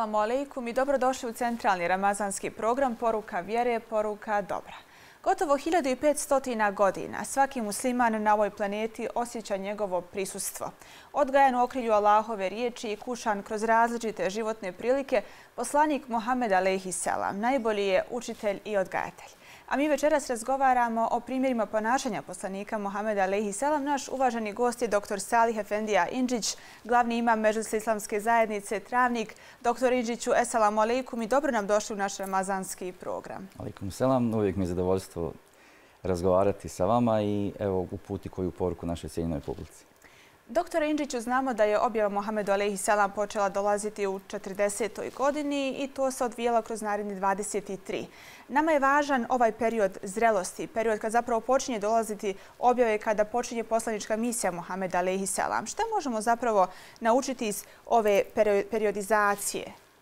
Esselamu alaikum i dobrodošli u centralni ramazanski program Poruka vjere, poruka dobra. Gotovo 1500 godina svaki musliman na ovoj planeti osjeća njegovo prisustvo. Odgajan u okrilju Allahove riječi i kušan kroz različite životne prilike, poslanik Muhammed alejhi selam najbolji je učitelj i odgajatelj. A mi večeras razgovaramo o primjerima ponašanja poslanika Muhammeda alejhi selam. Naš uvaženi gost je dr. Salih Efendija Indžić, glavni imam Medžlisa Islamske zajednice Travnik. Dr. Indžiću, esselamu alejkum i dobro nam došli u naš ramazanski program. Alejkum selam, uvijek mi je zadovoljstvo razgovarati sa vama i evo uputi koju poruku našoj cijenjenoj publici. Dr. Indžiću, znamo da je objava Muhammedu alejhi selam počela dolaziti u 40. godini i to se odvijalo kroz naredni 23. Nama je važan ovaj period zrelosti, period kad zapravo počinje dolaziti objave, kada počinje poslanička misija Muhammeda alejhi selam. Šta možemo zapravo naučiti iz ove periodizacije?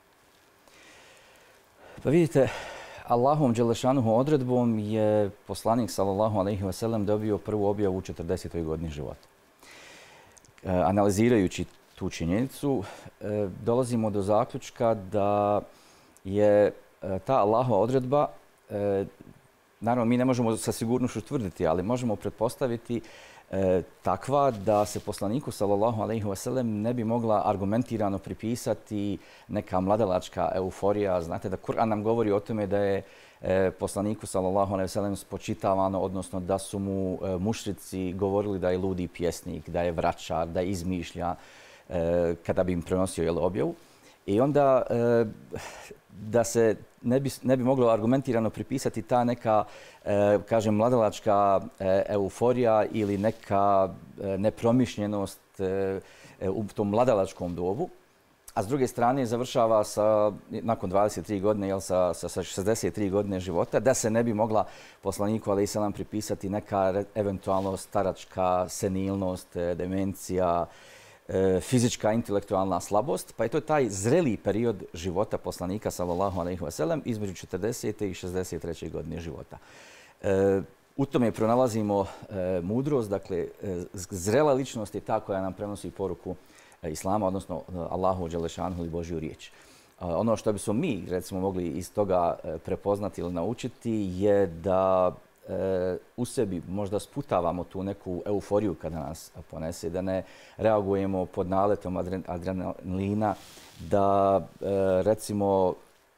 Pa vidite, Allahom dželešanuhu odredbom je poslanik sallallahu alejhi ve sellem dobio prvu objavu u 40. godini života. Analizirajući tu činjenicu, dolazimo do zaključka da je ta Allahova odredba, naravno mi ne možemo sa sigurnošću tvrditi, ali možemo pretpostaviti takva da se poslaniku sallallahu alejhi ve sellem ne bi mogla argumentirano pripisati neka mladalačka euforija. Znate da Kur'an nam govori o tome da je poslaniku sallallahu alejhi ve sellem spočitavano, odnosno da su mu mušrici govorili da je ludi pjesnik, da je vračar, da izmišlja kada bi im prenosio objavu. I onda da se ne bi moglo argumentirano pripisati ta neka, kažem, mladalačka euforija ili neka nepromišljenost u tom mladalačkom dobu. A s druge strane završava nakon 23 godine, sa 63 godine života, da se ne bi mogla poslaniku alejhi selam pripisati neka eventualno staračka senilnost, demencija, fizička, intelektualna slabost, pa je to taj zreli period života poslanika sallallahu alejhi ve sellem između 40. i 63. godine života. U tome pronalazimo mudrost, dakle zrela ličnost je ta koja nam prenosi poruku Islama, odnosno Allahu dželešanuhu ili Božju riječ. Ono što bismo mi recimo mogli iz toga prepoznati ili naučiti je da u sebi možda sputavamo tu neku euforiju kada nas ponese, da ne reagujemo pod naletom adrenalina, da recimo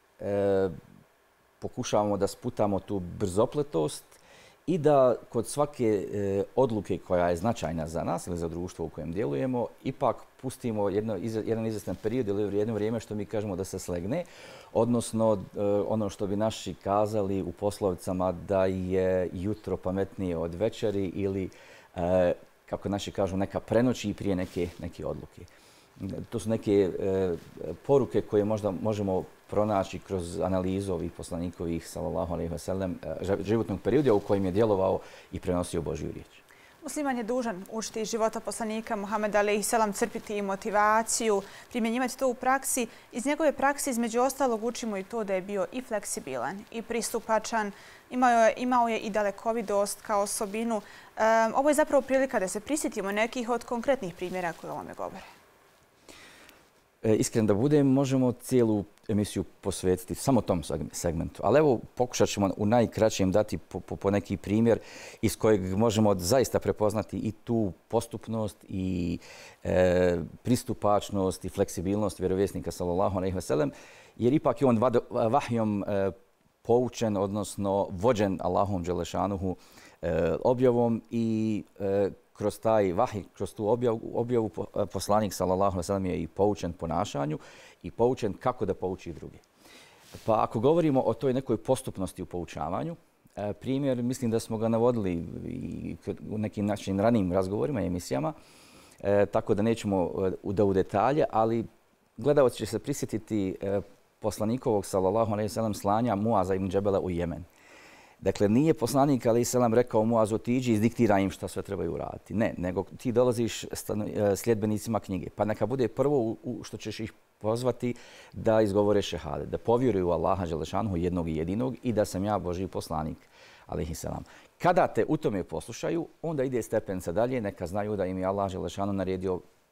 pokušavamo da sputamo tu brzopletost i da kod svake odluke koja je značajna za nas ili za društvo u kojem djelujemo, ipak pustimo jedan izvjestan period ili jedno vrijeme što mi kažemo da se slegne, odnosno ono što bi naši kazali u poslovicama da je jutro pametnije od večeri ili, kako naši kažu, neka prenoći prije neke odluke. To su neke poruke koje možda možemo pronaći kroz analizu ovih poslanikovih sallallahu alejhi ve sellem životnog perioda u kojem je djelovao i prenosio Božju riječ. Musliman je dužan učiti iz života poslanika Muhammeda alejhi selam, crpiti i motivaciju, primjenjivati to u praksi. Iz njegove praksi između ostalog učimo i to da je bio i fleksibilan i pristupačan, imao je i dalekovidost kao osobinu. Ovo je zapravo prilika da se prisjetimo nekih od konkretnih primjera koje o ovome govore. Iskren da budem, možemo cijelu emisiju posvetiti samo tom segmentu. Ali evo, pokušat ćemo u najkraćem dati po neki primjer iz kojeg možemo zaista prepoznati i tu postupnost i pristupačnost i fleksibilnost vjerovjesnika sallallahu alejhi ve sellem, jer ipak je on vahjom poučen, odnosno vođen Allahom dželešanuhu objavom i kroz taj vahij, kroz tu objavu poslanik sallallahu alejhi ve sellem je i poučen ponašanju i poučen kako da pouči druge. Pa ako govorimo o toj nekoj postupnosti u poučavanju, primjer mislim da smo ga navodili i u nekim našim ranijim razgovorima i emisijama, tako da nećemo u detalje, ali gledalac će se prisjetiti poslanikovog sallallahu alejhi ve sellem slanja Muaza ibn Džebela u Jemen. Dakle, nije poslanik alejhi selam rekao Muazu otiđi i izdiktiraj im šta sve trebaju uraditi. Ne, nego ti dolaziš sljedbenicima knjige. Pa neka bude prvo što ćeš ih pozvati da izgovore šehadet, da povjeruju u Allaha dželešanuhu jednog i jedinog i da sam ja Božji poslanik alejhi selam. Kada te u tome poslušaju, onda ide stepenca dalje, neka znaju da im je Allah dželešanuhu naredio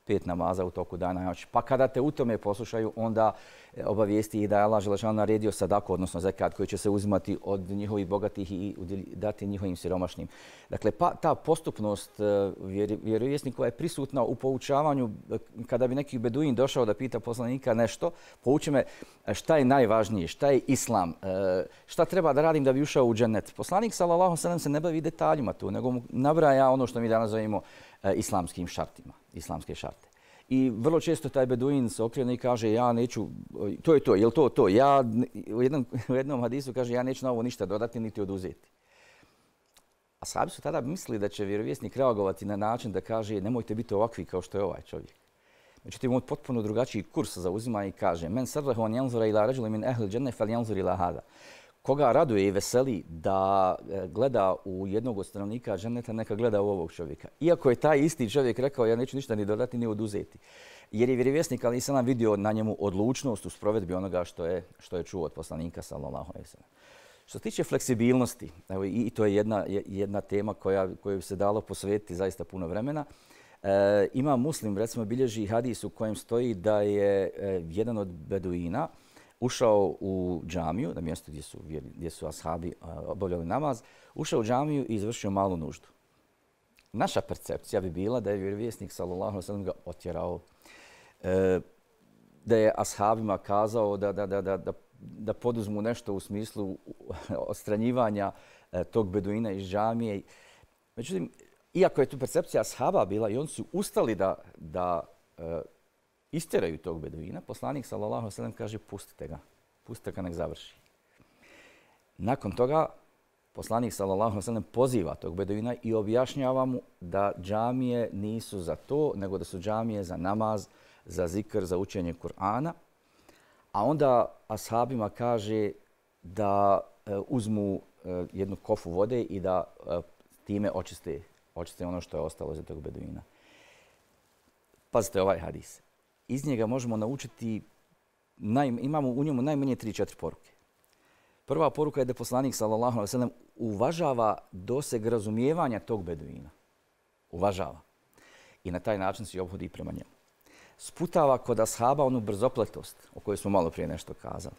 5 namaza u toku dana i noći. Pa kada te u tome poslušaju, onda obavijesti ih da je Allah dželešanu naredio sadaku, odnosno zekat, koji će se uzimati od njihovih bogatih i dati njihovim siromašnim. Dakle, ta postupnost vjerovjesnikova je prisutna u poučavanju. Kada bi neki beduin došao da pita poslanika nešto, pouči me šta je najvažnije, šta je islam, šta treba da radim da bi ušao u džennet. Poslanik sallallahu alejhi ve sellem se ne bavi detaljima tu, nego mu nabraja ono što mi danas zovemo islamskim šartima, islamske šarte. I vrlo često taj beduin se okrene i kaže ja neću, to je to, je li to? Ja u jednom hadisu kaže ja neću na ovo ništa dodati niti oduzeti. Ashabi su tada mislili da će vjerovjesnik reagovati na način da kaže nemojte biti ovakvi kao što je ovaj čovjek. Međutim, on potpuno drugačiji kurs zauzima i kaže men sarrahu an yanzura ila rajulin min ahli al-jannah falyanzur ila hada. Koga raduje i veseli da gleda u jednog od stanovnika dženneta, neka gleda u ovog čovjeka. Iako je taj isti čovjek rekao ja neću ništa ni dodati ni oduzeti. Jer je vjerovjesnik alejhi selam vidio na njemu odlučnost u sprovedbi onoga što je čuo od poslanika sallallahu alejhi ve sellem. Što se tiče fleksibilnosti, evo i to je jedna tema koju bi se dalo posvetiti zaista puno vremena. Ima Muslim, recimo, bilježi hadis u kojem stoji da je jedan od beduina ušao u džamiju, na mjestu gdje su ashabi obavljali namaz, ušao u džamiju i izvršio malu nuždu. Naša percepcija bi bila da je vjerovjesnik sallallahu alejhi ve sellem ga otjerao, da je ashabima kazao da poduzmu nešto u smislu odstranjivanja tog beduina iz džamije. Međutim, iako je tu percepcija ashaba bila i oni su ustali da istjeraju tog beduina, poslanik sallallahu alejhi ve sellem kaže pustite ga nek završi. Nakon toga poslanik sallallahu alejhi ve sellem poziva tog beduina i objašnjava mu da džamije nisu za to, nego da su džamije za namaz, za zikr, za učenje Kur'ana. A onda ashabima kaže da uzmu jednu kofu vode i da time očiste ono što je ostalo za tog beduina. Pazite ovaj hadis. Iz njega možemo naučiti, imamo u njemu najmanje 3-4 poruke. Prva poruka je da poslanik sallallahu alejhi ve sellem uvažava doseg razumijevanja tog beduina. Uvažava. I na taj način se ophodi prema njemu. Sputava kod ashaba onu brzopletost o kojoj smo malo prije nešto kazali.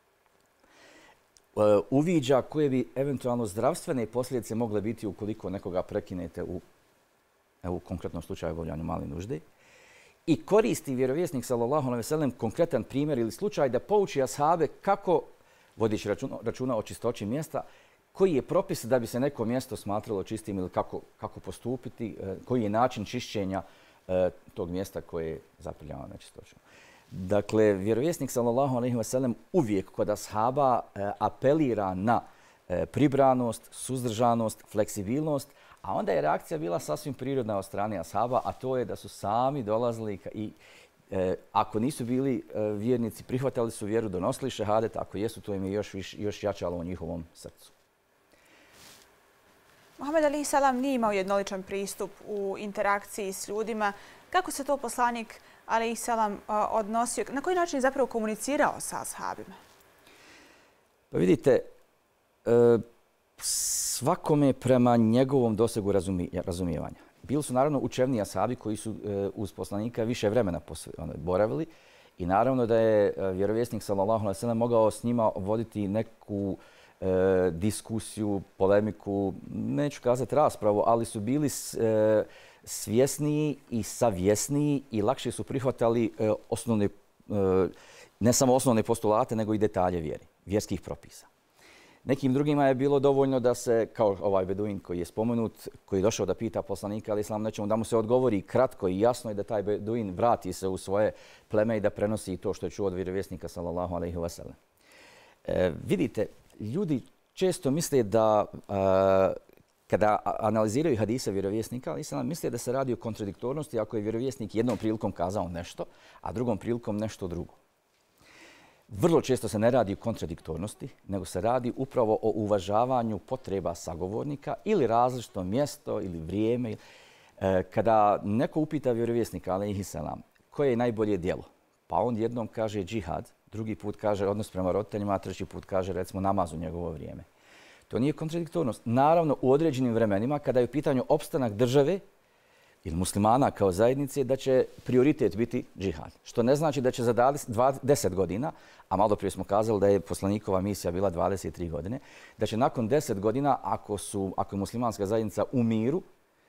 Uviđa koje bi eventualno zdravstvene posljedice mogle biti ukoliko nekoga prekinete u konkretnom slučaju obavljanju male nužde. I koristi vjerovjesnik sallallahu alejhi ve sellem konkretan primjer ili slučaj da pouči ashabe kako, vodići računa o čistoći mjesta, koji je propis da bi se neko mjesto smatralo čistim ili kako postupiti, koji je način čišćenja tog mjesta koje je zaprljano nečistoćom. Dakle, vjerovjesnik sallallahu alejhi ve sellem uvijek kod ashaba apelira na pribranost, suzdržanost, fleksibilnost, a onda je reakcija bila sasvim prirodna od strane ashaba, a to je da su sami dolazili i ako nisu bili vjernici, prihvatali su vjeru, donosili šehadet, ako jesu, to im je još jačalo u njihovom srcu. Muhammed alejhi selam nije imao jednoličan pristup u interakciji s ljudima. Kako se to poslanik alejhi selam odnosio? Na koji način je zapravo komunicirao sa ashabima? Pa vidite, svakome prema njegovom dosegu razumijevanja. Bili su naravno učevni ashabi koji su uz poslanika više vremena boravili i naravno da je vjerovjesnik sallallahu alejhi ve sellem mogao s njima voditi neku diskusiju, polemiku, neću kazati raspravu, ali su bili svjesniji i savjesniji i lakše su prihvatali ne samo osnovne postulate, nego i detalje vjere, vjerskih propisa. Nekim drugima je bilo dovoljno da se, kao ovaj beduin koji je spomenut, koji je došao da pita poslanika alejhi selam nečemu, da mu se odgovori kratko i jasno i da taj beduin vrati se u svoje pleme i da prenosi to što je čuo od vjerovjesnika sallallahu alejhi ve sellem. Vidite, ljudi često misle da kada analiziraju hadise vjerovjesnika, alejhi selam, misle da se radi o kontradiktornosti ako je vjerovjesnik jednom prilikom kazao nešto, a drugom prilikom nešto drugo. Vrlo često se ne radi o kontradiktornosti, nego se radi upravo o uvažavanju potreba sagovornika ili različito mjesto ili vrijeme. Kada neko upita vjerovjesnika, alejhi selam, koje je najbolje djelo, pa on jednom kaže džihad, drugi put kaže odnos prema roditeljima, a treći put kaže recimo namaz u njegovo vrijeme. To nije kontradiktornost. Naravno, u određenim vremenima, kada je u pitanju opstanak države ili muslimana kao zajednice da će prioritet biti džihad. Što ne znači da će za 10 godina, a malo prije smo kazali da je poslanikova misija bila 23 godine, da će nakon 10 godina, ako je muslimanska zajednica u miru,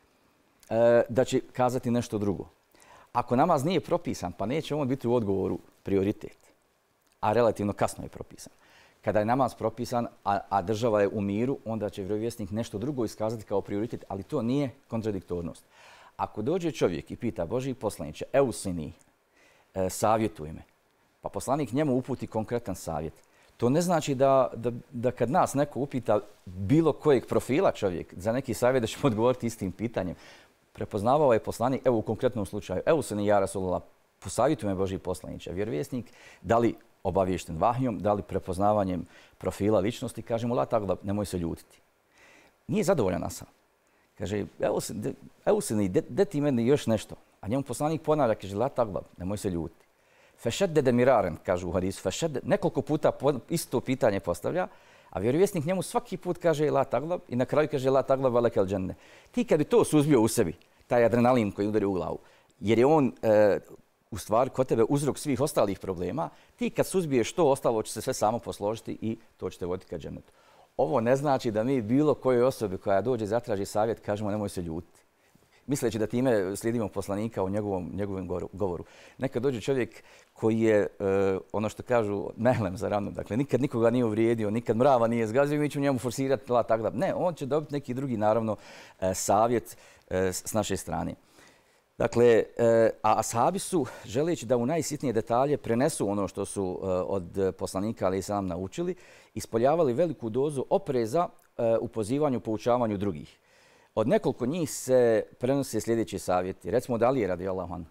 da će kazati nešto drugo. Ako namaz nije propisan, pa neće on biti u odgovoru prioritet, a relativno kasno je propisan. Kada je namaz propisan, a država je u miru, onda će vjerovjesnik nešto drugo iskazati kao prioritet, ali to nije kontradiktornost. Ako dođe čovjek i pita Božji poslaniče, eusini, savjetuj me, pa poslanik njemu uputi konkretan savjet. To ne znači da kad nas neko upita bilo kojeg profila čovjek za neki savjet da ćemo odgovoriti istim pitanjem. Prepoznavao je poslanik, evo u konkretnom slučaju, eusini ja Rasulullah, posavjetuj me Božji poslaniče. Vjerovjesnik, da li obaviješten vahjom, da li prepoznavanjem profila ličnosti, kaže mu la taglab, nemoj se ljutiti. Nije zadovoljan Asab. Kaže, evo se de ti meni još nešto. A njemu poslanik ponavlja, kaže, la taglab, nemoj se ljutiti. Fešeddede miraren, kažu u hadisu, nekoliko puta isto pitanje postavlja, a vjerovjesnik njemu svaki put kaže la taglab i na kraju kaže la taglab velekel dženne. Ti kad bi to suzbio u sebi, taj adrenalin koji udari u glavu, jer je on u stvari kod tebe uzrok svih ostalih problema, ti kad suzbiješ to, ostalo će se sve samo posložiti i to će te voditi ka džennetu. Ovo ne znači da mi bilo kojoj osobi koja dođe i zatraži savjet kažemo nemoj se ljutiti. Misleći da time slijedimo poslanika u njegovom govoru. Nekad dođe čovjek koji je, ono što kažu, mehlem za ranu. Dakle, nikad nikoga nije uvrijedio, nikad mrava nije zgazio, mi ćemo njemu forsirati tako. Ne, on će dobiti neki drugi, naravno, savjet s naše strane. Dakle, a ashabi su, želeći da u najsitnije detalje prenesu ono što su od poslanika alejhi selam naučili, ispoljavali veliku dozu opreza u pozivanju, poučavanju drugih. Od nekoliko njih se prenose sljedeći savjeti. Recimo od Alije radijallahu anhu.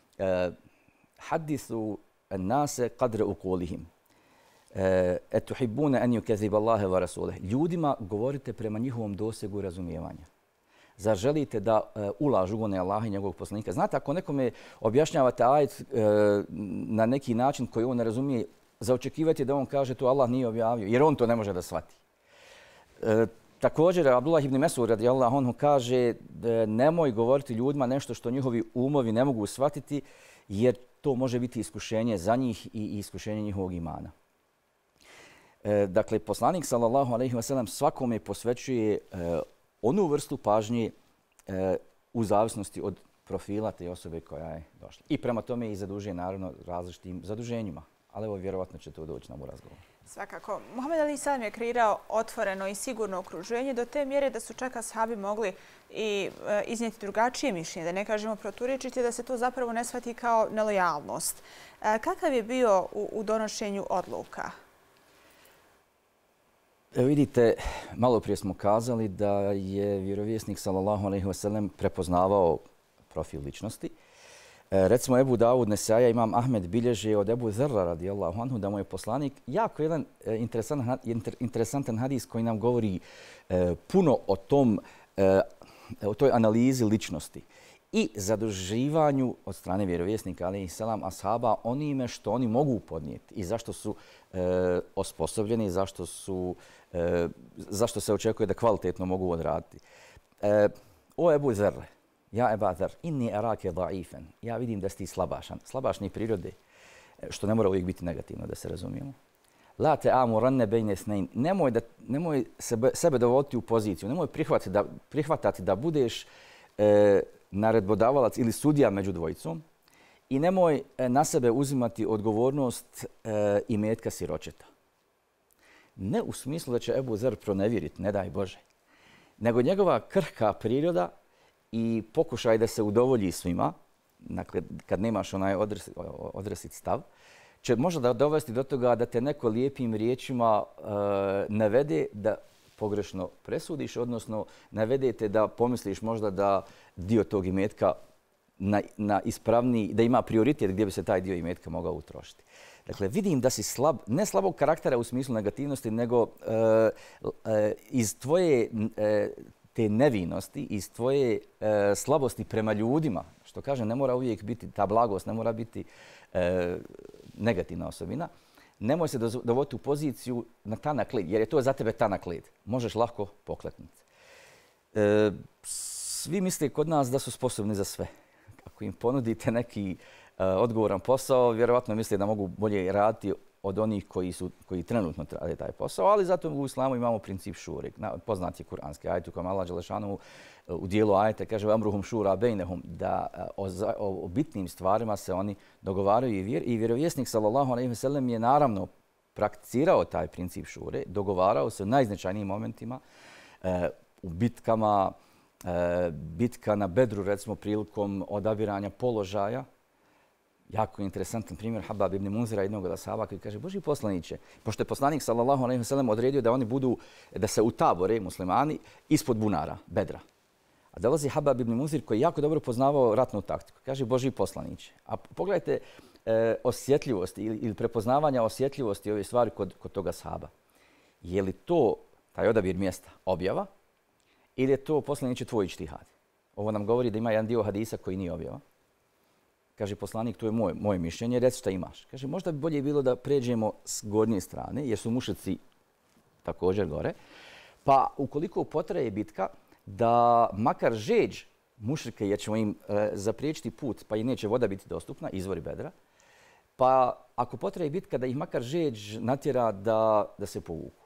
Hadithu nase qadre uqulihim. Etuhibbune an yukaziba Allahe wa rasuleh. Ljudima govorite prema njihovom dosegu razumijevanja. Zar želite da ulažu ugone Allaha i njegovog poslanika? Znate, ako nekome objašnjavate ajet na neki način koji on ne razumije, zaočekivati da on kaže to Allah nije objavio, jer on to ne može da shvati. Također, Abdullah ibn Mesud radijallahu anhu kaže nemoj govoriti ljudima nešto što njihovi umovi ne mogu shvatiti, jer to može biti iskušenje za njih i iskušenje njihovog imana. Dakle, poslanik sallallahu alejhi ve sellem svakome posvećuje onu vrstu pažnje u zavisnosti od profila te osobe koja je došla. I prema tome i zadužuje naravno različitim zaduženjima. Ali evo vjerovatno će to doći nam u razgovor. Svakako. Muhammed alejhi selam je kreirao otvoreno i sigurno okruženje do te mjere da su čak ashabi mogli i iznijeti drugačije mišljenje, da ne kažemo proturječiti, da se to zapravo ne shvati kao nelojalnost. Kakav je bio u donošenju odluka? Vidite, malo prije smo kazali da je vjerovjesnik sallallahu alejhi ve sellem prepoznavao profil ličnosti. Recimo Ebu Davud Nesaja, Imam Ahmed bilježi od Ebu Zerra radijallahu anhu da mu je poslanik jako jedan interesantan hadis koji nam govori puno o toj analizi ličnosti i zaduživanju od strane vjerovjesnika alejhi selam ashaba onime što oni mogu podnijeti i zašto su osposobljeni, zašto se očekuje da kvalitetno mogu odraditi. O Ebu Zerre, ja Eba Zer, inni arake da'ifen. Ja vidim da si ti slabašan, slabašni prirode, što ne mora uvijek biti negativno, da se razumijemo. La te amuranne bejne snein. Nemoj sebe dovoditi u poziciju, nemoj prihvatati da budeš naredbodavalac ili sudija među dvojicom i nemoj na sebe uzimati odgovornost imetka siročeta. Ne u smislu da će Ebu Zer pronevjeriti, ne daj Bože, nego njegova krhka priroda i pokušaj da se udovolji svima, dakle, kad nemaš onaj odresit stav, će možda dovesti do toga da te neko lijepim riječima navede da pogrešno presudiš, odnosno navedete da pomisliš možda da dio tog imetka na ispravniji, da ima prioritet gdje bi se taj dio imetka mogao utrošiti. Dakle, vidim da si slab, ne slabog karaktera u smislu negativnosti, nego iz tvoje te nevinosti, iz tvoje slabosti prema ljudima, što kažem, ne mora uvijek biti ta blagost, ne mora biti negativna osobina, nemoj se dovoditi u poziciju na tanak led, jer je to za tebe tanak led. Možeš lako pokleknuti. svi misle kod nas da su sposobni za sve. Ako im ponudite neki odgovoran posao, vjerovatno misle da mogu bolje raditi od onih koji trenutno rade taj posao, ali zato u islamu imamo princip šure. Poznat je kuranski ajet u kojem Allah dželešanu u dijelu ajeta kaže amruhum šura bejnehum, da o bitnim stvarima se oni dogovaraju i vjerovjesnik sallallahu alejhi ve sellem je naravno prakticirao taj princip šure, dogovarao se u najznačajnijim momentima u bitkama, bitka na Bedru recimo prilikom odabiranja položaja. Jako interesantan primjer Habab ibn Munzira, jednog od ashaba, koji kaže Božji poslaniće, pošto je poslanik sallallahu alejhi ve sellem odredio da oni budu, da se utabore muslimani ispod bunara Bedra. A dolazi Habab ibn Munzir koji je jako dobro poznavao ratnu taktiku. Kaže Božji poslaniće. A pogledajte osjetljivosti ili prepoznavanja osjetljivosti ove stvari kod toga ashaba. Je li to, taj odabir mjesta, objava ili je to poslaniće tvoj ijtihad? Ovo nam govori da ima jedan dio hadisa koji nije objava. Kaže poslanik, to je moje mišljenje, reci šta imaš. Kaže, možda bi bolje bilo da pređemo s gornje strane, jer su mušici također gore. Pa ukoliko potraje bitka, da makar žeđ mušrike, jer ćemo im zapriječiti put, pa i neće voda biti dostupna, izvori Bedra, pa ako potraje bitka, da ih makar žeđ natjera da se povuku.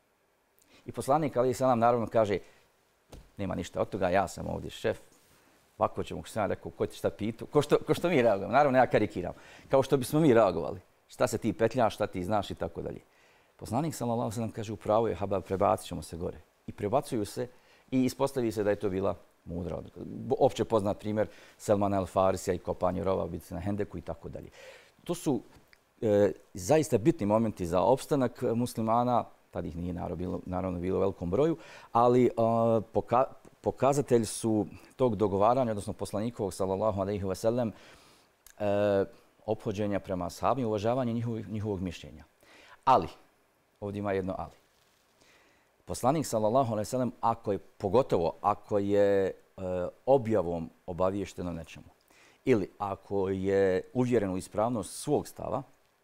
I poslanik, alejhi selam, naravno kaže, nema ništa od toga, ja sam ovdje šef, ovako ćemo, što sam rekao, ko ti šta pitu, ko što mi reagujemo. Naravno, ja karikiram. Kao što bismo mi reagovali. Šta se ti petljaš, šta ti znaš i tako dalje. Poslanik sallallahu alejhi ve sellem kaže, upravo je Habab, prebacit ćemo se gore. I prebacuju se i ispostavi se da je to bila mudra odluka. Opće poznat primjer Selmana el-Farisija i kopanje rova, biti na Hendeku i tako dalje. To su zaista bitni momenti za opstanak muslimana, tad ih nije naravno bilo u velikom broju, ali pokazatelj su tog dogovaranja, odnosno poslanikovog sallallahu alejhi ve sellem, ophođenja prema ashabima, uvažavanje njihovog mišljenja. Ali, ovdje ima jedno ali. Poslanik sallallahu alejhi ve sellem, pogotovo ako je objavom obaviješteno nečemu ili ako je uvjeren u ispravnost svog stava,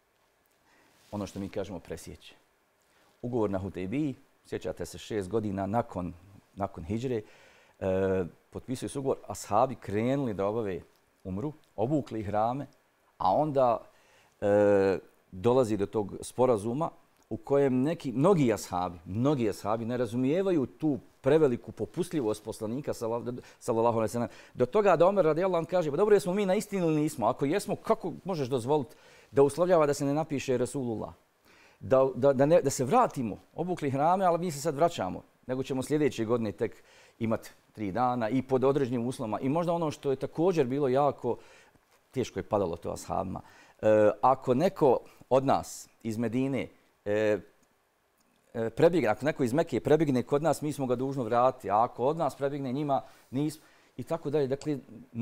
ono što mi kažemo presjeće. Ugovor na Hudejbiji, sjećate se 6 godina nakon hidžre, potpisuju se ugovor, ashabi krenuli da obave umru, obukli ihrame, a onda dolazi do tog sporazuma u kojem mnogi ashabi ne razumijevaju tu preveliku popustljivost poslanika sallallahu alejhi ve sellem. Do toga da Omer radijallahu anhu kaže, pa dobro, jesmo mi na istinu ili nismo? Ako jesmo, kako možeš dozvoliti da uslovljava da se ne napiše Rasulullah? Da se vratimo, obukli hrame, ali mi se sad vraćamo, nego ćemo sljedeće godine tek imati 3 dana i pod određenim uslovima. I možda ono što je također bilo jako teško je padalo to ashabima. Ako neko od nas iz Medine prebjegne, ako neko iz Mekke prebjegne kod nas, mi smo ga dužno vratiti, a ako od nas prebjegne njima, nismo. I tako dalje. Dakle,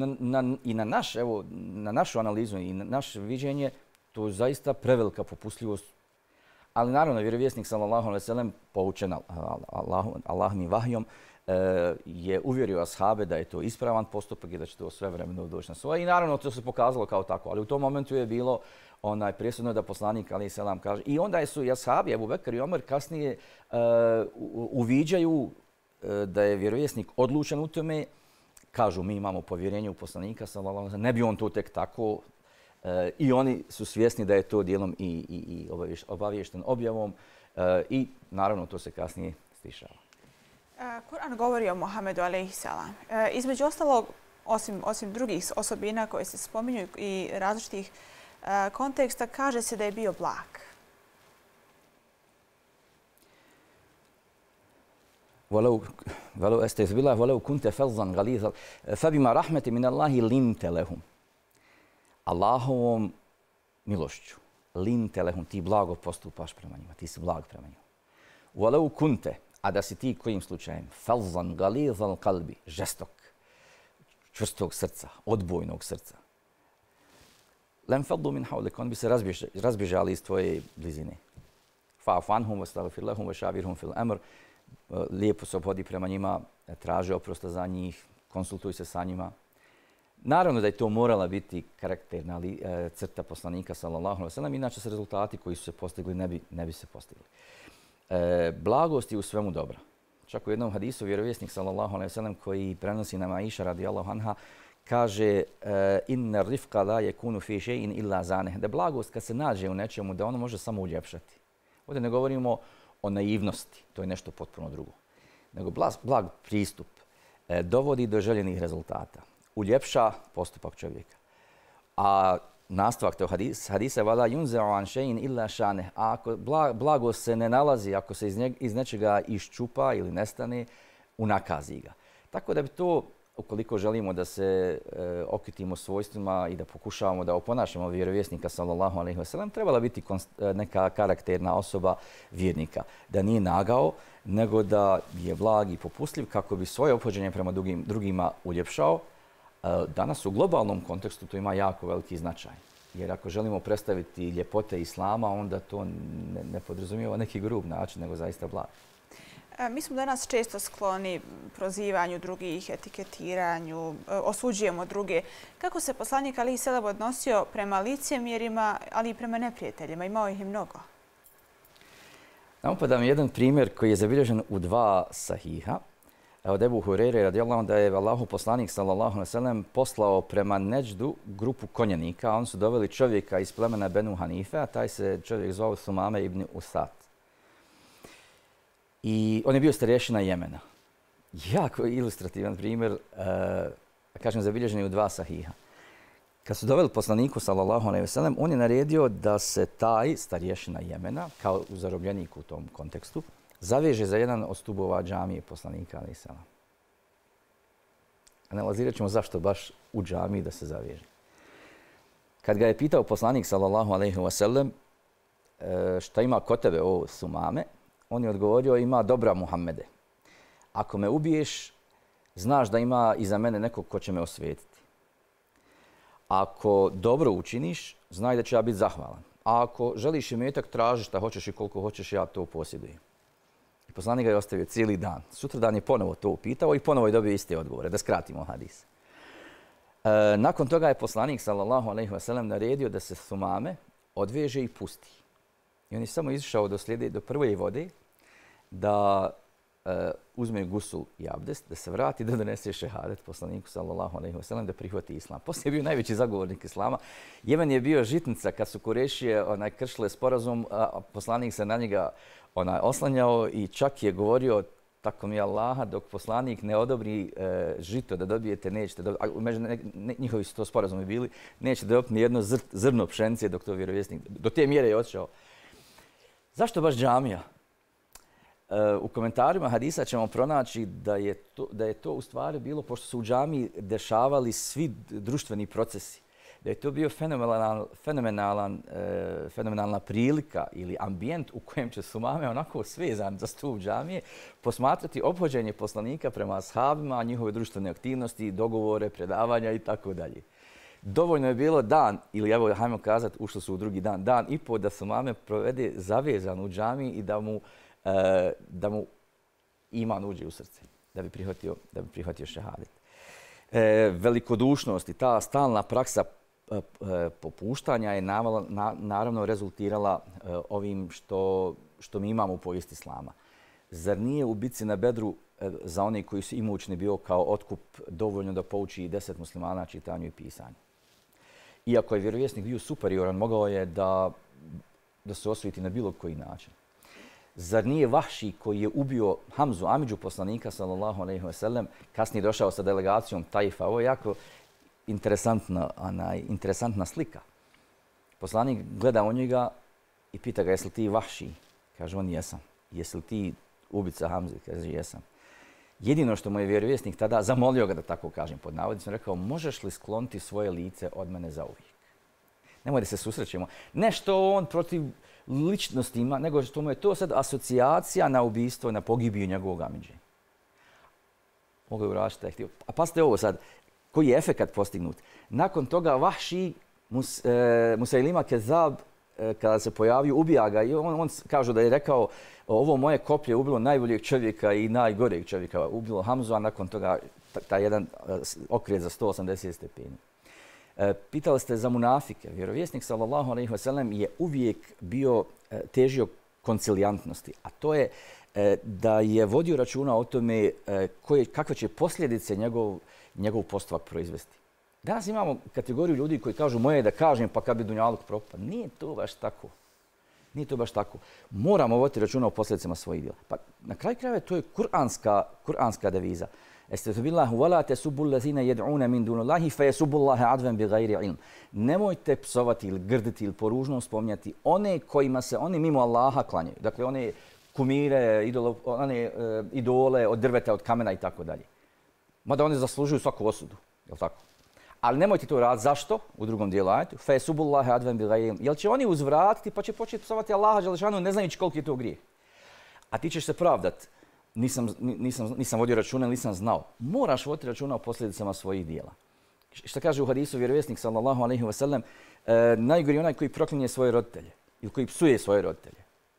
na našu analizu i na naše viđenje, to je zaista prevelika popustljivost. Ali naravno, vjerovjesnik sallallahu alejhi ve sellem, poučen Allahovim vahjom, je uvjerio ashabe da je to ispravan postupak i da će to svevremeno doći na svoje. I naravno, to se pokazalo kao tako. Ali u tom momentu je bilo presudno da poslanik alejhi selam kaže. I onda su i ashabi, Ebu Bekr i Omer, kasnije uviđaju da je vjerovjesnik odlučan u tome. Kažu, mi imamo povjerenje u poslanika sallallahu alejhi ve sellem, ne bi on to tek tako. I oni su svjesni da je to dijelom i obaviješten objavom i naravno to se kasnije stišava. Kur'an govori o Muhammedu alejhi selam. Između ostalog, osim drugih osobina koje se spominju i različitih konteksta, kaže se da je bio blag. وَلَوْ كُنْتَ فَظًّا غَلِيظًا فَبِمَا رَحْمَةٍ مِنَ اللَّهِ لِنْتَ لَهُمْ. Allahovom milošću, linte lehum, ti blago postupaš prema njima, ti si blag prema njima. Walau kunte, a da si ti kojim slučajem, falzan galizan kalbi, žestok, čvrstog srca, odbojnog srca. Lem faddu min hawlik, on bi se razbježali iz tvoje blizine. Fa'fu anhum, vastagfir lahum, vašavirhum fil amr. Lijepo se ophodi prema njima, traži oprosta za njih, konsultuj se sa njima. Naravno da je to morala biti karakterna crta poslanika sallallahu alejhi ve sellem, inače se rezultati koji su se postigli ne bi se postigli. Blagost je u svemu dobra. Čak u jednom hadisu vjerovjesnik sallallahu alejhi ve sellem koji prenosi nam Aisha radijallahu anha kaže inna rifqa la yakunu fi shay'in illa zanih. Da blagost kad se nađe u nečemu da ono može samo uljepšati. Ovdje ne govorimo o naivnosti, to je nešto potpuno drugo. Nego blag pristup dovodi do željenih rezultata. Uljepša postupak čovjeka. A nastavak tog hadisa vala yunza'u an shay'in illa shanih. A ako blagost se ne nalazi, ako se iz nečega iščupa ili nestane, unakazi ga. Tako da bi to, ukoliko želimo da se okitimo svojstvima i da pokušavamo da oponašamo vjerovjesnika sallallahu alejhi ve sellem, trebala biti neka karakterna osoba vjernika. Da nije nagao, nego da je blag i popustljiv kako bi svoje ophođenje prema drugima uljepšao. Danas u globalnom kontekstu to ima jako veliki značaj. Jer ako želimo predstaviti ljepote islama, onda to ne podrazumijeva neki grub način, nego zaista blag. Mi smo danas često skloni prozivanju drugih, etiketiranju, osuđujemo druge. Kako se poslanik alejhi selam odnosio prema licemjerima, ali i prema neprijateljima? Imao ih i mnogo. Napadam jedan primjer koji je zabilježen u 2 sahiha. Od Ebu Hureyre radijallahu anhu da je Allahov poslanik sallallahu alejhi ve sellem poslao prema Neđdu grupu konjanika. Oni su doveli čovjeka iz plemena Benu Hanife, a taj se čovjek zvao Sumame ibn Usat. I on je bio starješina Jemena. Jako ilustrativan primjer, kažem, zabilježen je u 2 sahiha. Kad su doveli poslaniku sallallahu alejhi ve sellem, on je naredio da se taj starješina Jemena, kao zarobljenik u tom kontekstu, zaveže za jedan od stubova džamije poslanika alejhi selam. Analizirat ćemo zašto baš u džamiji da se zaveže. Kad ga je pitao poslanik sallallahu alejhi ve sellem šta ima kod tebe o Sumame, on je odgovorio ima dobra Muhammede. Ako me ubiješ, znaš da ima iza mene nekog ko će me osvetiti. Ako dobro učiniš, znaj da će ja biti zahvalan. A ako želiš imetak, traži šta hoćeš i koliko hoćeš, ja to posjedujem. I poslanik ga je ostavio cijeli dan. Sutradan je ponovo to upitao i ponovo je dobio iste odgovore, da skratimo hadis. Nakon toga je poslanik sallallahu alejhi ve sellem naredio da se Sumame odveže i pusti. I on je samo izišao do prve vode da uzme gusul i abdest, da se vrati, da donese šehadet poslaniku sallallahu alejhi ve sellem, da prihvati islam. Poslije je bio najveći zagovornik islama. Jemen je bio žitnica kad su Kurešije kršile sporazum, a poslanik se na njega oslanjao i čak je govorio tako mi Allaha, dok poslanik ne odobri žito da dobijete, nećete dobiti, njihovi su to sporazumi bili, nećete dobiti ni jedno zrno pšenice dok to vjerovjesnik, do te mjere je otišao. Zašto baš džamija? U komentarima hadisa ćemo pronaći da je to u stvari bilo, pošto su u džamiji dešavali svi društveni procesi, da je to bio fenomenalna prilika ili ambijent u kojem će Sumame onako svezan za stup džamije posmatrati ophođenje poslanika prema ashabima, njihove društvene aktivnosti, dogovore, predavanja i tako dalje. Dovoljno je bilo dan, ili evo, hajmo kazati, ušli su u drugi dan, dan i pol da Sumame provede zavezan u džamiji i da mu iman uđe u srce, da bi prihvatio šehadet. Velikodušnost i ta stalna praksa popuštanja je naravno rezultirala ovim što mi imamo u povijesti islama. Zar nije u bitci na Bedru za one koji su imućni bio kao otkup dovoljno da pouči 10 muslimana čitanju i pisanju? Iako je vjerovjesnik bio superioran, mogao je da se osvijeti na bilo koji način. Zar nije Vahši koji je ubio Hamzu, amidžu poslanika sallallahu alejhi ve sellem, kasnije došao sa delegacijom Taifa? Ovo je jako interesantna slika. Poslanik gleda u njega i pita ga, jesi li ti Vahši? Kaže on, jesam. Jesi li ti ubica Hamze? Kaže, jesam. Jedino što mu je vjerovjesnik tada zamolio ga, da tako kažem pod navodnicima, rekao, možeš li skloniti svoje lice od mene zauvijek? Nemoj da se susrećemo. Ne što on protiv ličnosti ima, nego što mu je to sad asocijacija na ubistvo, na pogibiju njegovog amidže. Mogu je uračiti da je htio. A pasite ovo sad, koji je efekat postignut. Nakon toga Vahši, Musailima Kezab, kada se pojavio, ubija ga i on kažu da je rekao ovo moje koplje ubilo najboljeg čovjeka i najgoreg čovjeka. Ubilo Hamzu, a nakon toga taj jedan okret za 180 stepeni. Pitali ste za munafike. Vjerovjesnik sallallahu alejhi ve sellem je uvijek težio koncilijantnosti, a to je da je vodio računa o tome kakve će posljedice njegov postupak proizvesti. Danas imamo kategoriju ljudi koji kažu moje je da kažem pa kad bi dunjaluk propao. Nije to baš tako. Nije to baš tako. Moramo voditi računa o posljedicama svojih djela. Pa na kraju krajeva to je kuranska deviza. Estagfirullahu wa la tasubbu allazina yad'una min dunillahi fa yasubbu Allaha adwan bighayri ilm. Nemojte psovati ili grditi ili poružno spominjati one kojima se oni mimo Allaha klanjaju. Dakle, one kumire, idole od drveta, od kamena i tako dalje. Mada oni zaslužuju svaku osudu. Jel tako? Ali nemojte to raditi. Zašto? U drugom dijelu ajetu. Fa yasubbu Allaha adwan bighayri ilm. Jel će oni uzvratiti pa će početi psovati Allaha dželešanu ne znajući koliki je to grijeh. A ti ćeš se pravdati. Nisam vodio računa, nisam znao. Moraš voditi računa o posljedicama svojih dijela. Što kaže u hadisu vjerovjesnik sallallahu alejhi ve sellem, najgori onaj koji proklinje svoje roditelje ili koji psuje svoje roditelje.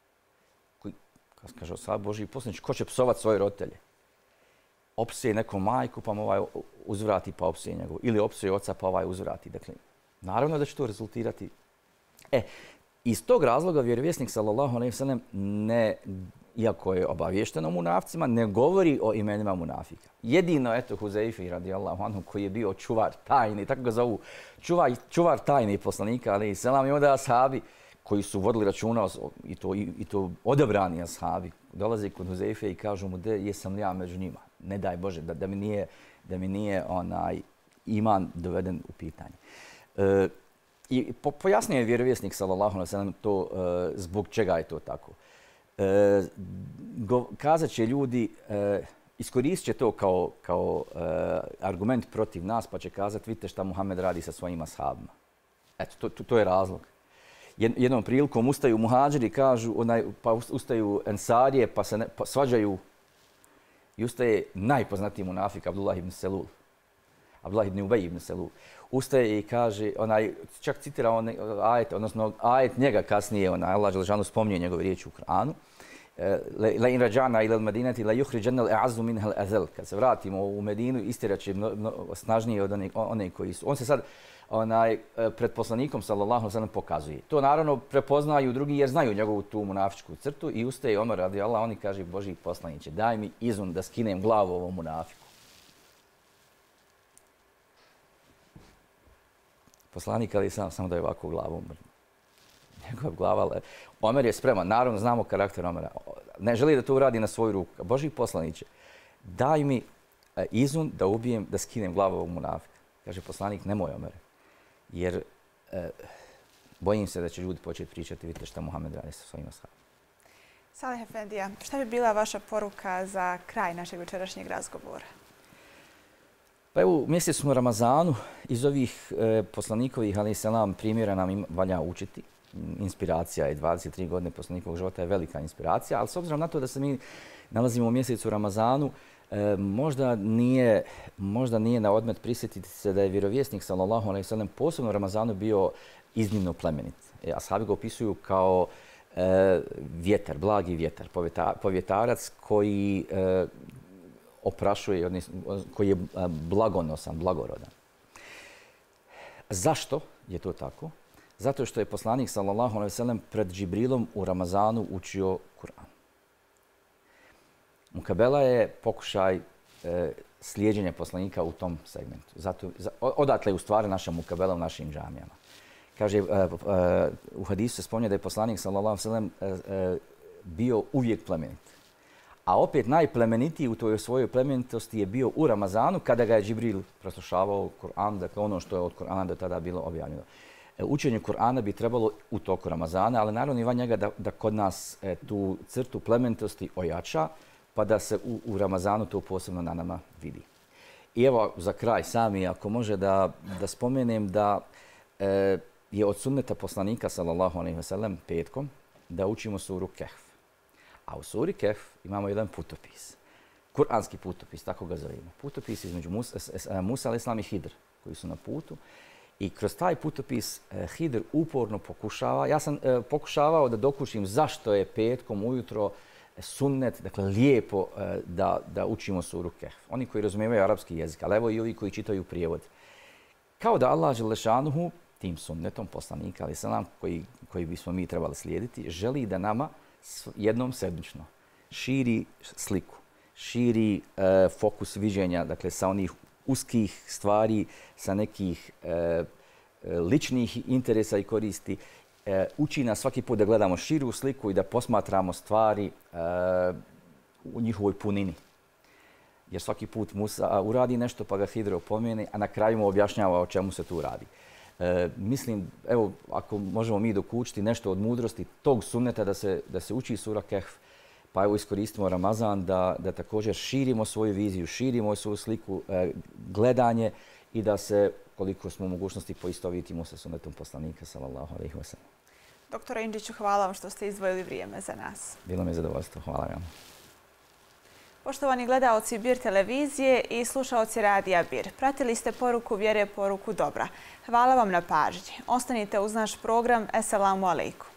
Kaže ashab Božji poslanici, ko će psovati svoje roditelje? Opsuje neku majku pa mu ovaj uzvrati pa opsuje njegovu. Ili opsuje oca pa ovaj uzvrati. Dakle, naravno da će to rezultirati. Iz tog razloga vjerovjesnik sallallahu alejhi ve sellem iako je obavješteno munafcima, ne govori o imenima munafika. Jedino, Huzeifi radijallahu anhu, koji je bio čuvar tajni, tako ga zovu, čuvar tajni poslanika, alejhi selam, i onda ashabi koji su vodili računa, i to odabrani ashabi, dolaze kod Huzeife i kažu mu, jesam li ja među njima? Ne daj Bože, da mi nije iman doveden u pitanje. I pojasnio je vjerovjesnik sallallahu alejhi ve sellem to zbog čega je to tako. Kazat će ljudi, iskoristit će to kao argument protiv nas, pa će kazati vidite šta Muhammed radi sa svojim ashabima. Eto, to je razlog. Jednom prilikom ustaju muhađiri, kažu, pa ustaju ensarije, pa se svađaju i ustaje najpoznatiji munafik Abdullah ibn Selul. Abdullah ibn Ubej ibn Selul. Ustaje i kaže, čak citira ajet, odnosno ajet njega kasnije, Allah dželešanu spominje njegove riječi u Kur'anu. La in raja'na ila al-Madinati la yukhrijanna al-a'azzu minha al-azal. Kad se vratimo u Medinu, istjerat će snažniji od one koji su. On se sad pred poslanikom sallallahu alejhi ve sellem pokazuje. To naravno prepoznaju drugi jer znaju njegovu tu munafičku crtu i ustaje Omer radijallahu anhu i kaže Božji poslaniče, daj mi izun da skinem glavu ovom munafiku. Poslanik ali samo da je ovako glavom. Njegova glava. Omer je spreman. Naravno, znamo karakter Omera. Ne želi da to uradi na svoju ruku. Božji poslaniče, daj mi izun da ubijem, da skinem glavu ovog munafika. Kaže poslanik, nemoj Omere. Jer bojim se da će ljudi početi pričati, vidite šta Muhammed radi sa svojim ashabima. Salih Efendija, šta bi bila vaša poruka za kraj našeg večerašnjeg razgovora? Pa evo, u mjesecu Ramazanu iz ovih poslanikovih, alejhi selam, primjera nam valja učiti. Inspiracija je 23 godine poslanikovog života je velika inspiracija, ali s obzirom na to da se mi nalazimo u mjesecu Ramazanu, možda nije na odmet prisjetiti se da je vjerovjesnik sallallahu alejhi ve sellem posebno u Ramazanu bio iznimno plemenit. Ashabi ga opisuju kao vjetar, blagi vjetar, povjetarac koji oprašuje, koji je blagonosan, blagorodan. Zašto je to tako? Zato što je poslanik sallallahu alejhi ve sellem pred Džibrilom u Ramazanu učio Kur'an. Mukabela je pokušaj slijeđenja poslanika u tom segmentu. Odatle je u stvari naša mukabela u našim džamijama. Kaže, u hadisu se spominje da je poslanik sallallahu alejhi ve sellem bio uvijek plemenit. A opet najplemenitiji u toj svojoj plemenitosti je bio u Ramazanu kada ga je Džibril proslušavao Kur'an, dakle ono što je od Kur'ana do tada bilo objavljeno. Učenje Kur'ana bi trebalo u toku Ramazana, ali naravno i van njega da kod nas tu crtu plemenitosti ojača, pa da se u Ramazanu to posebno na nama vidi. I evo za kraj sami, ako može da spomenem da je od sunneta poslanika sallallahu alejhi ve sellem petkom da učimo suru Kehf. A u suri Kehf imamo jedan putopis. Kur'anski putopis, tako ga zovemo. Putopis između Musa alejhi selam i Hidr koji su na putu. I kroz taj putopis Hidr uporno pokušava, ja sam pokušavao da dokučim zašto je petkom ujutro sunnet, dakle lijepo da učimo suru Kehf. Oni koji razumijevaju arapski jezik, ali evo i ovi koji čitaju prijevod. Kao da Allah dželešanuhu tim sunnetom poslanika, ali selam koji bismo mi trebali slijediti, želi da nama jednom sedmično širi sliku, širi fokus viđenja, dakle sa onih uskih stvari, sa nekih ličnih interesa i koristi. Uči nas svaki put da gledamo širu sliku i da posmatramo stvari u njihovoj punini. Jer svaki put Musa uradi nešto pa ga Hidr opomene, a na kraju mu objašnjava o čemu se tu radi. Mislim, evo, ako možemo mi dokučiti nešto od mudrosti tog sunneta da se uči sura Kehf, pa evo iskoristimo Ramazan da također širimo svoju viziju, širimo svoju sliku, gledanje i da se, koliko smo u mogućnosti, poistovjetimo sa sunnetom poslanika, sallallahu alejhi ve sellem. Doktore Indžiću, hvala vam što ste izdvojili vrijeme za nas. Bilo mi je zadovoljstvo. Hvala vam. Poštovani gledaoci Bir televizije i slušaoci radija Bir, pratili ste Poruku vjere, poruku dobra. Hvala vam na pažnji. Ostanite uz naš program. Esselamu alejkum.